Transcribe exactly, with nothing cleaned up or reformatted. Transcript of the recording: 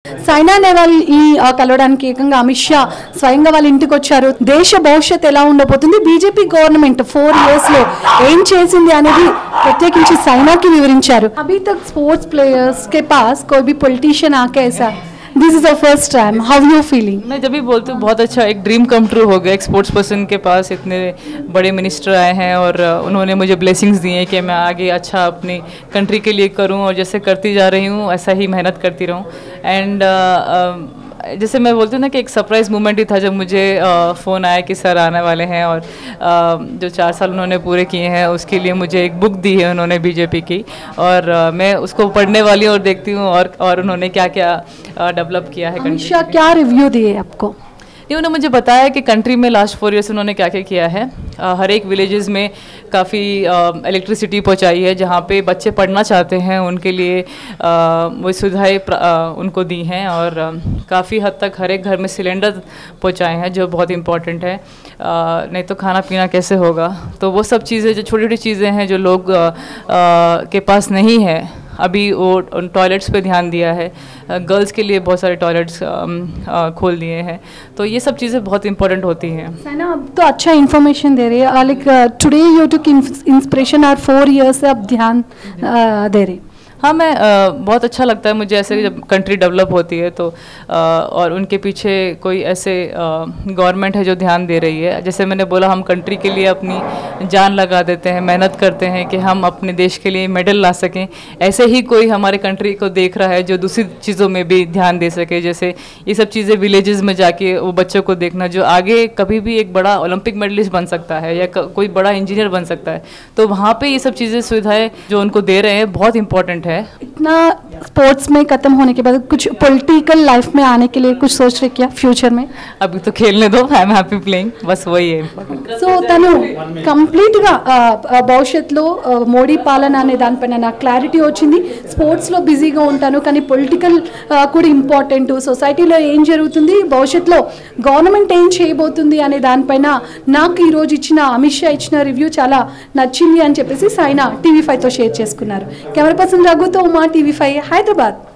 సైనా నెహ్వాల్ ఈ కలవడానికి ఏకంగా అమిత్ షా స్వయంగా వాళ్ళ ఇంటికి వచ్చారు. దేశ భవిష్యత్ ఎలా ఉండబోతుంది, బీజేపీ గవర్నమెంట్ ఫోర్ ఇయర్స్ లో ఏం చేసింది అనేది ప్రత్యేకించి సైనాకి వివరించారు. అభి తక్ స్పోర్ట్స్ ప్లేయర్స్ के पास कोई भी पॉलिटिशियन आके ऐसा this is the first time, how you feeling? मैं जब भी बोलती हूँ बहुत अच्छा, एक ड्रीम कम ट्रू हो गया. एक स्पोर्ट्स पर्सन के पास इतने बड़े मिनिस्टर आए हैं और उन्होंने मुझे ब्लेसिंग्स दी हैं कि मैं आगे अच्छा अपनी कंट्री के लिए करूँ और जैसे करती जा रही हूँ ऐसा ही मेहनत करती रहूँ. एंड जैसे मैं बोलती हूँ ना कि एक सरप्राइज़ मोमेंट ही था जब मुझे फ़ोन आया कि सर आने वाले हैं और जो चार साल उन्होंने पूरे किए हैं उसके लिए मुझे एक बुक दी है उन्होंने बीजेपी की, और मैं उसको पढ़ने वाली हूँ और देखती हूँ और और उन्होंने क्या क्या डेवलप किया है. अमित शाह क्या रिव्यू दिए आपको? उन्होंने मुझे बताया कि कंट्री में लास्ट फोर ईयर्स उन्होंने क्या क्या किया है. आ, हर एक विलेजेस में काफ़ी इलेक्ट्रिसिटी पहुंचाई है, जहां पे बच्चे पढ़ना चाहते हैं उनके लिए आ, वो सुविधाएं उनको दी हैं, और काफ़ी हद तक हर एक घर में सिलेंडर पहुंचाए हैं जो बहुत इम्पॉर्टेंट है. आ, नहीं तो खाना पीना कैसे होगा. तो वो सब चीज़ें जो छोटी छोटी चीज़ें हैं जो लोग आ, आ, के पास नहीं है, अभी वो टॉयलेट्स पे ध्यान दिया है. गर्ल्स के लिए बहुत सारे टॉयलेट्स खोल दिए हैं. तो ये सब चीज़ें बहुत इंपॉर्टेंट होती हैं. सैना अब तो अच्छा इन्फॉर्मेशन दे रही है, like today you took inspiration और फोर इयर्स से अब ध्यान दे रही. हाँ, मैं आ, बहुत अच्छा लगता है मुझे ऐसे जब कंट्री डेवलप होती है तो आ, और उनके पीछे कोई ऐसे गवर्नमेंट है जो ध्यान दे रही है. जैसे मैंने बोला, हम कंट्री के लिए अपनी जान लगा देते हैं, मेहनत करते हैं कि हम अपने देश के लिए मेडल ला सकें. ऐसे ही कोई हमारे कंट्री को देख रहा है जो दूसरी चीज़ों में भी ध्यान दे सके. जैसे ये सब चीज़ें विलेजेस में जाके वो बच्चों को देखना जो आगे कभी भी एक बड़ा ओलंपिक मेडलिस्ट बन सकता है या कोई बड़ा इंजीनियर बन सकता है, तो वहाँ पर ये सब चीज़ें सुविधाएँ जो उनको दे रहे हैं बहुत इंपॉर्टेंट है. इतना स्पोर्ट्स में खत्म होने के बाद कुछ पॉलिटिकल लाइफ में आने के लिए कुछ सोच रहे क्या फ्यूचर में? अभी तो खेलने दो, आई एम हैप्पी प्लेइंग, बस वही है. సో తను కంప్లీట్గా భవిష్యత్తులో మోడీ పాలన అనే దానిపైన నాకు క్లారిటీ వచ్చింది. స్పోర్ట్స్లో బిజీగా ఉంటాను కానీ పొలిటికల్ కూడా ఇంపార్టెంట్, సొసైటీలో ఏం జరుగుతుంది, భవిష్యత్తులో గవర్నమెంట్ ఏం చేయబోతుంది అనే దానిపైన నాకు ఈరోజు ఇచ్చిన అమిత్ షా ఇచ్చిన రివ్యూ చాలా నచ్చింది అని చెప్పేసి సైనా టీవీ ఫైవ్తో షేర్ చేసుకున్నారు. కెమెరా పర్సన్ రఘుతో ఉమా, టీవీ ఫైవ్ హైదరాబాద్.